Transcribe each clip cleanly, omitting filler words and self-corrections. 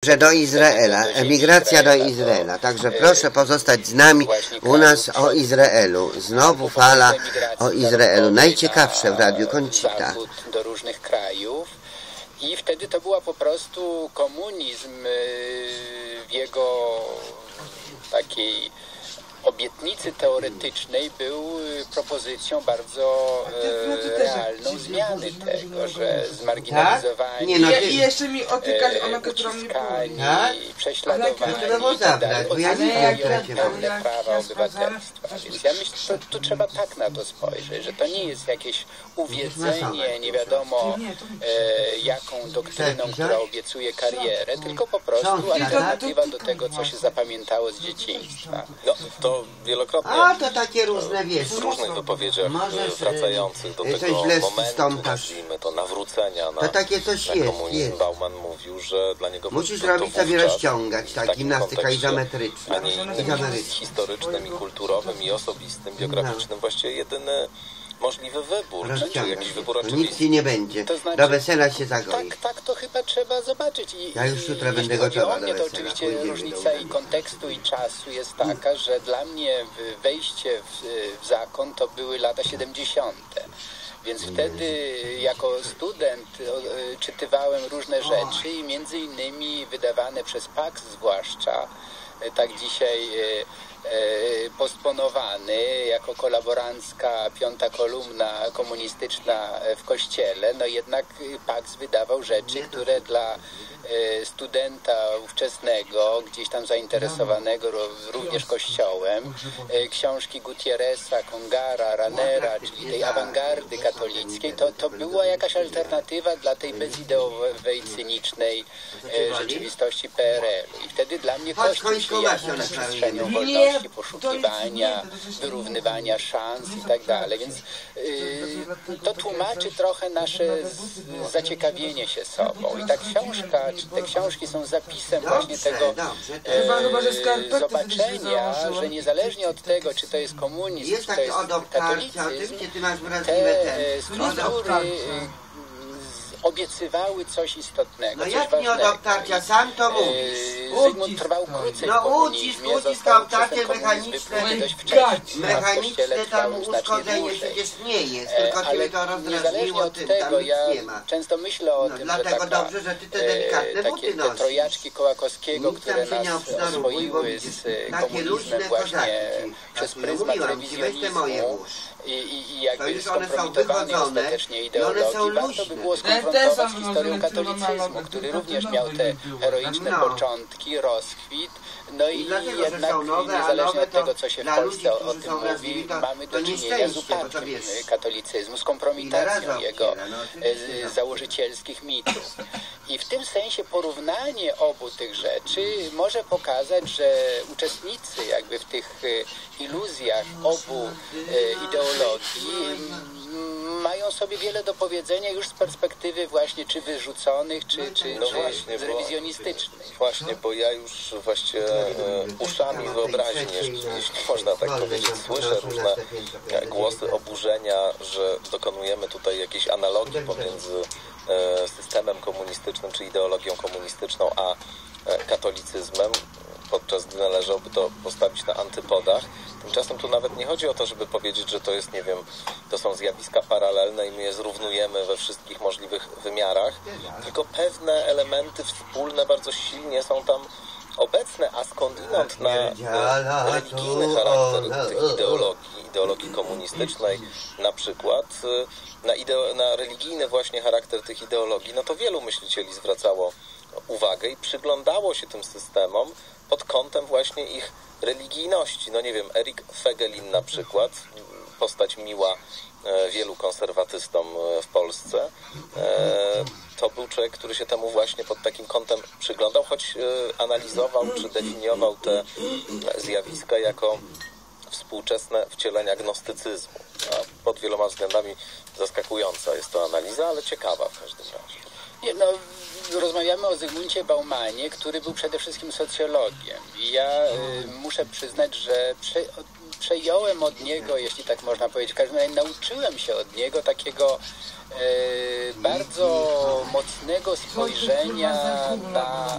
że do Izraela, emigracja do Izraela. Także proszę pozostać z nami u nas o Izraelu. Znowu fala o Izraelu. Najciekawsze w Radiu Koncita. Do różnych krajów. I wtedy to była po prostu komunizm w jego takiej obietnicy teoretycznej był propozycją bardzo realną zmiany tego, że zmarginalizowani, i jeszcze mi uciskani, prześladowani i tak dalej, pełne prawa obywatelstwa. Więc ja myślę, że tu trzeba tak na to spojrzeć, że to nie jest jakieś uwiedzenie, nie wiadomo jaką doktryną, która obiecuje karierę, tylko po prostu alternatywa do tego, co się zapamiętało z dzieciństwa. No, to wielokrotnie to takie różne, wiesz, w różnych wypowiedziach wracających do tego momentu, nazwijmy to, nawrócenia na takie coś na komunizm, jest. Bauman mówił, że dla niego musisz to robić sobie wówczas rozciągać, tak, gimnastyka izometryczna. A nie innym historycznym i kulturowym i osobistym, biograficznym właściwie jedyny możliwy wybór, czy jakiś wybór oczywisty. Nic ci nie będzie. To znaczy, do wesela się zagoi. Tak to chyba trzeba zobaczyć. Ja już jutro będę gotowa do mnie, to wesela. oczywiście różnica i kontekstu i czasu jest taka, że dla mnie wejście w zakon to były lata 70. Więc wtedy jako student czytywałem różne rzeczy i między innymi wydawane przez Pax zwłaszcza, tak dzisiaj postponowany jako kolaborancka piąta kolumna komunistyczna w kościele, no jednak Pax wydawał rzeczy, które dla studenta ówczesnego, gdzieś tam zainteresowanego również kościołem, książki Gutierreza, Congara, Ranera, czyli tej awangardy katolickiej, to była jakaś alternatywa dla tej bezideowej, cynicznej rzeczywistości PRL-u. I wtedy dla mnie Kościół się jawił przestrzenią wolności, poszukiwania, wyrównywania szans i tak dalej. Więc to tłumaczy trochę nasze zaciekawienie się sobą. I ta książka, czy te książki są zapisem właśnie tego zobaczenia, że niezależnie od tego, czy to jest komunizm, czy to jest katolicyzm, te struktury obiecywały coś istotnego, coś jak ważnego. nie od obtarcia, sam to mówisz. Zygmunt trwał krócej w komunizmie, został przez ten komunizm wypluty dość wcześnie. Mechaniczne tam uszkodzenie przecież nie jest, tylko ciebie to rozdrażniło, tym tam nic nie ma. Często myślę o tym, że dlatego dobrze, że ty te delikatne buty te nosisz. trojaczki Kołakowskiego, które nas oswoiły z komunizmem właśnie przez pryzmat rewizjonizmu i jakby skompromitowanie ostatecznie ideologii, warto by było skonfrontować z historią katolicyzmu, który również miał te heroiczne początki, rozkwit, no i jednak niezależnie od tego, co się w Polsce o tym mówi, mamy do czynienia z upadkiem katolicyzmu, z kompromitacją jego założycielskich mitów. I w tym sensie porównanie obu tych rzeczy może pokazać, że uczestnicy jakby w tych iluzjach obu ideologii mają sobie wiele do powiedzenia już z perspektywy właśnie czy wyrzuconych, czy zrewizjonistycznych. Właśnie, bo ja już właśnie uszami wyobraźni, jeśli można tak powiedzieć, słyszę różne głosy oburzenia, że dokonujemy tutaj jakiejś analogii pomiędzy systemem komunistycznym czy ideologią komunistyczną a katolicyzmem, podczas gdy należałoby to postawić na antypodach. Tymczasem tu nawet nie chodzi o to, żeby powiedzieć, że to jest, nie wiem, to są zjawiska paralelne i my je zrównujemy we wszystkich możliwych wymiarach, tylko pewne elementy wspólne bardzo silnie są tam obecne, a skądinąd na religijny charakter tych ideologii komunistycznej na przykład, na religijny właśnie charakter tych ideologii, no to wielu myślicieli zwracało uwagę i przyglądało się tym systemom pod kątem właśnie ich religijności. No nie wiem, Erik Fägelin na przykład, postać miła wielu konserwatystom w Polsce, to był człowiek, który się temu właśnie pod takim kątem przyglądał, choć analizował czy definiował te zjawiska jako współczesne wcielenia gnostycyzmu. A pod wieloma względami zaskakująca jest to analiza, ale ciekawa w każdym razie. Nie, no, rozmawiamy o Zygmuncie Baumanie, który był przede wszystkim socjologiem. I ja muszę przyznać, że przejąłem od niego, jeśli tak można powiedzieć, w każdym razie nauczyłem się od niego takiego bardzo mocnego spojrzenia na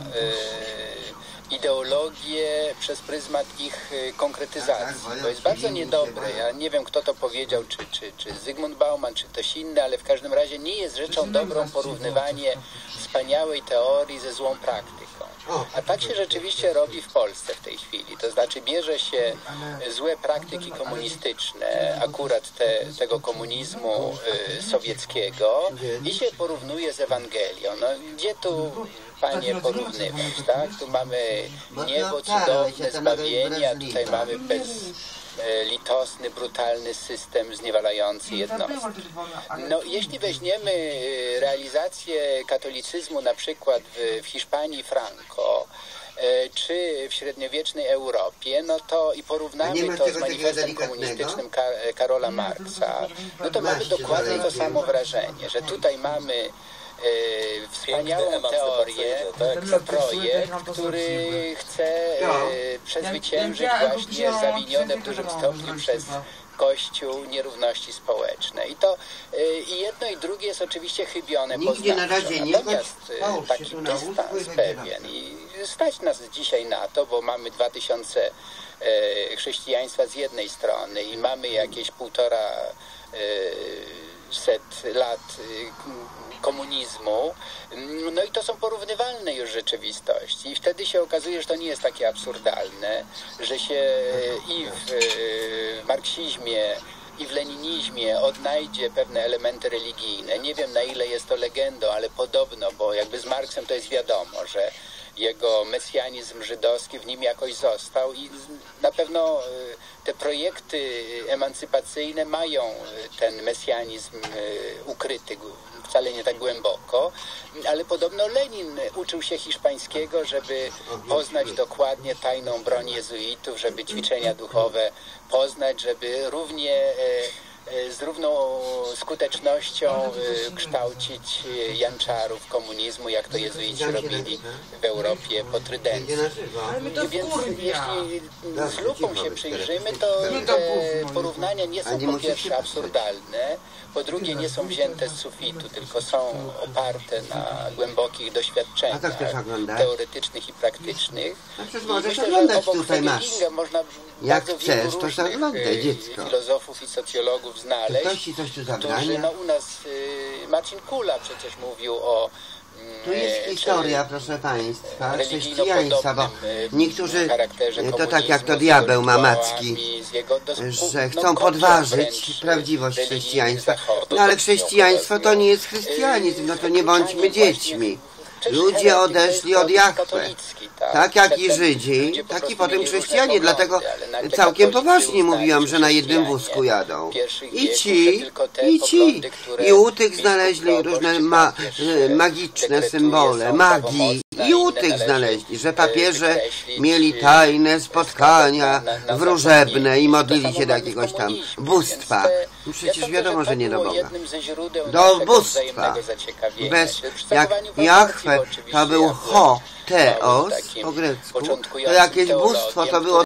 ideologię przez pryzmat ich konkretyzacji. To jest bardzo niedobre. Ja nie wiem, kto to powiedział, czy Zygmunt Bauman, czy ktoś inny, ale w każdym razie nie jest rzeczą dobrą porównywanie wspaniałej teorii ze złą praktyką. A tak się rzeczywiście robi w Polsce w tej chwili. To znaczy bierze się złe praktyki komunistyczne, akurat tego komunizmu sowieckiego i się porównuje z Ewangelią. No, gdzie tu, panie, porównywać, tak? Tu mamy niebo cudowne, zbawienie, a tutaj mamy bezlitosny, brutalny system zniewalający jednostki. No, jeśli weźmiemy realizację katolicyzmu na przykład w Hiszpanii Franco, czy w średniowiecznej Europie, no to i porównamy to z manifestem komunistycznym Karola Marksa, no to mamy dokładnie to samo wrażenie, że tutaj mamy wspaniałą teorię, projekt, który chce przezwyciężyć właśnie zawinione w dużym stopniu przez Kościół nierówności społeczne. I jedno i drugie jest oczywiście chybione poznawczo. Natomiast taki dystans pewien i stać nas dzisiaj na to, bo mamy 2000 chrześcijaństwa z jednej strony i mamy jakieś 1,5 set lat komunizmu, no i to są porównywalne już rzeczywistości. I wtedy się okazuje, że to nie jest takie absurdalne, że się i w marksizmie, i w leninizmie odnajdzie pewne elementy religijne. Nie wiem, na ile jest to legendą, ale podobno, bo jakby z Marksem to jest wiadomo, że jego mesjanizm żydowski w nim jakoś został i na pewno te projekty emancypacyjne mają ten mesjanizm ukryty, wcale nie tak głęboko, ale podobno Lenin uczył się hiszpańskiego, żeby poznać dokładnie tajną broń jezuitów, żeby ćwiczenia duchowe poznać, żeby z równą skutecznością kształcić janczarów komunizmu, jak to jezuici robili w Europie po trydencji. Więc jeśli z lupą się przyjrzymy, to te porównania nie są po pierwsze absurdalne, po drugie nie są wzięte z sufitu, tylko są oparte na głębokich doświadczeniach teoretycznych i praktycznych. Możesz myślę, oglądać, że tutaj masz. Można Jak bardzo chcesz, wielu to różnych oglądaj, dziecko. filozofów i socjologów znaleźć, Ktoś ci coś tu którzy, zabrania? no u nas Marcin Kula przecież mówił o Tu jest historia, proszę Państwa, chrześcijaństwa, bo niektórzy, to tak jak to diabeł ma macki, że chcą podważyć prawdziwość chrześcijaństwa. No ale chrześcijaństwo to nie jest chrystianizm, no to nie bądźmy dziećmi. Ludzie odeszli od Jahwe, tak jak i Żydzi, tak i potem chrześcijanie, dlatego całkiem poważnie mówiłam, że na jednym wózku jadą. I ci. I u tych znaleźli różne magiczne symbole, magii. I u tych znaleźli, że papieże mieli tajne spotkania wróżebne i modlili się do jakiegoś tam bóstwa. Przecież wiadomo, że nie do Boga. Do bóstwa. Jak Jahwe to był Ho, Teos po grecku, to jakieś bóstwo to było